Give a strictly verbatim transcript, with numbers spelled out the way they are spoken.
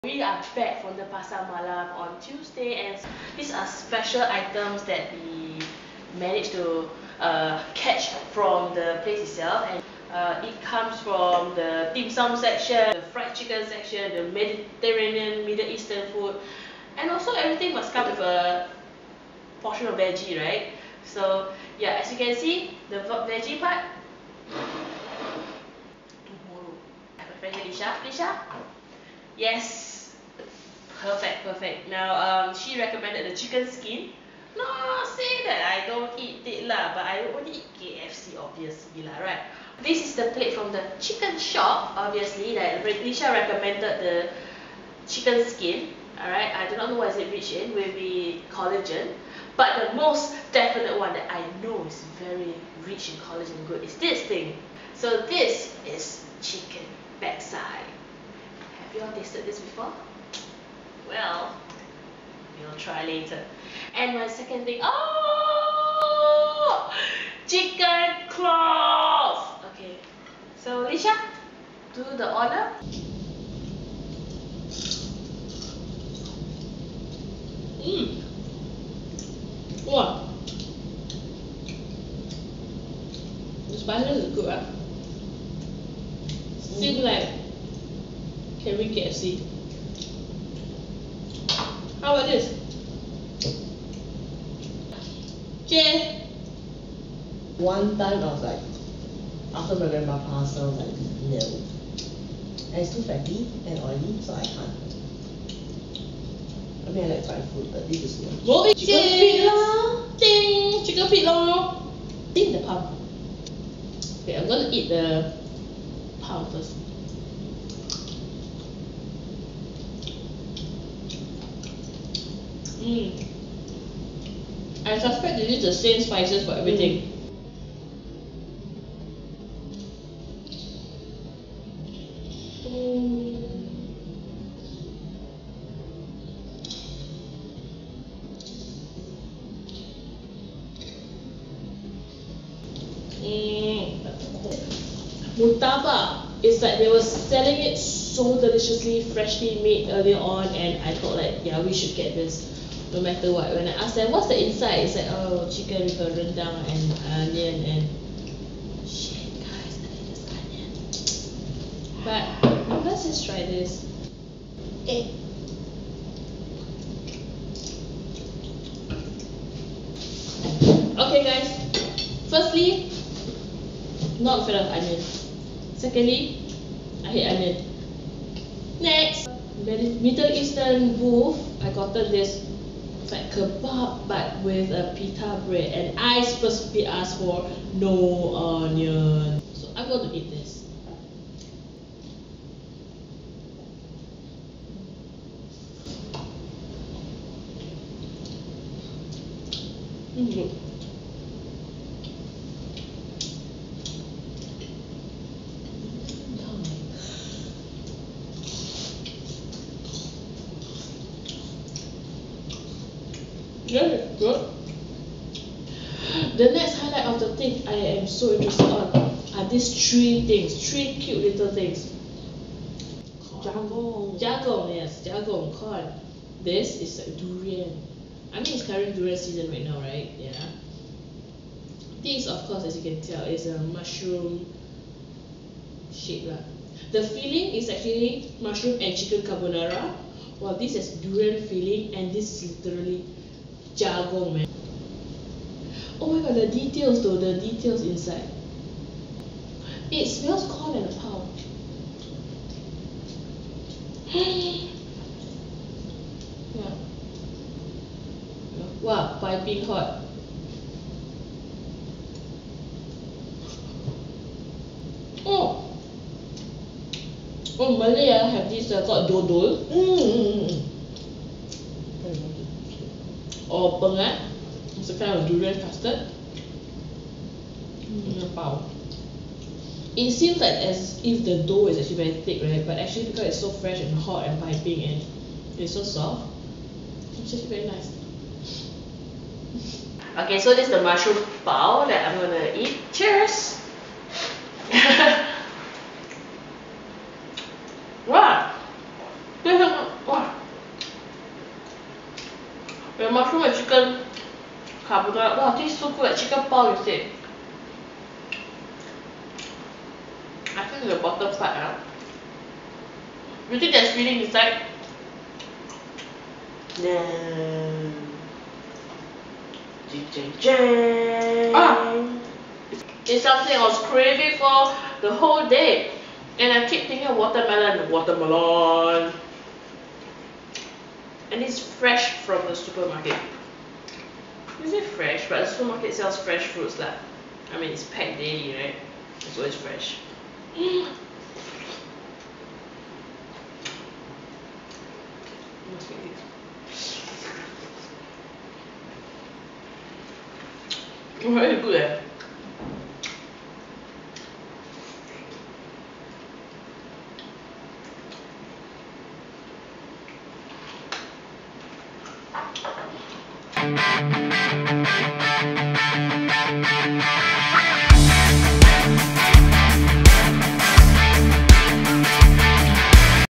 We are back from the Pasar Malam on Tuesday, and these are special items that we managed to uh, catch from the place itself. And uh, it comes from the dim sum section, the fried chicken section, the Mediterranean, Middle Eastern food, and also everything must come with a portion of veggie, right? So yeah, as you can see, the veggie part. Tomorrow, I have a friend Lisha. Lisha. Yes. Perfect, perfect. Now, um, she recommended the chicken skin. Not say that I don't eat it lah, but I only eat K F C obviously lah, right? This is the plate from the chicken shop, obviously. That Lisha recommended the chicken skin. Alright, I do not know what is it rich in. Will be collagen, but the most definite one that I know is very rich in collagen good is this thing. So this is chicken backside. Have you all tasted this before? Well, we'll try later. And my second thing, oh, chicken claws. Okay, so Lisha, do the order. Mmm. Wow. The spices is good, right? Seems like carry K F C. How about this? Cheers! One time I was like, after my grandma passed, I was like, no. And it's too fatty and oily, so I can't. I mean, I like fried food, but this is not. Well, chicken feet lah! Ding! Chicken feet lor! Eat the palm. Okay, I'm gonna eat the palm first. Mm. I suspect they use the same spices for everything. Mm. Mm. Murtabak is like they were selling it so deliciously, freshly made earlier on, and I thought like, yeah, we should get this. No matter what. When I asked them what's the inside, it's like, oh, chicken with a rendang and onion and shit, guys, I need this onion. But let's just try this. Eh. Okay, guys. Firstly, not a fan of onion. Secondly, I hate onion. Next, Middle Eastern booth. I gotten this. Like kebab but with a pita bread, and I specifically asked for no onion. So I'm going to eat this. Mm-hmm. Yeah, good. The next highlight of the thing I am so interested on are these three things, three cute little things. Jagung. Jagung, yes, jagung, corn. This is like durian. I mean, it's current durian season right now, right? Yeah. This, of course, as you can tell, is a mushroom shape. The filling is actually mushroom and chicken carbonara, while this is durian filling, and this is literally jagung, man. Oh my god, the details though, the details inside. It smells corn and a pound. Yeah. Wow, piping hot. Oh! Oh, Malay uh, have this uh, called dodol. Mm. Or pengat. It's a kind of durian custard. Mm. Pao. It seems like as if the dough is actually very thick, right? But actually, because it's so fresh and hot and piping and it's so soft, it's just very nice. Okay, so this is the mushroom pao that I'm gonna eat. Cheers! Wow! This is Wow. The mushroom and chicken carbonara. Wow, tastes so good like chicken pao instead. I think the bottom part, huh? You think there's filling inside? No. Ah! It's something I was craving for the whole day. And I keep thinking watermelon, watermelon. And it's fresh from the supermarket. Is it fresh? But the supermarket sells fresh fruits lah. I mean it's packed daily, right? It's always fresh. Very good eh.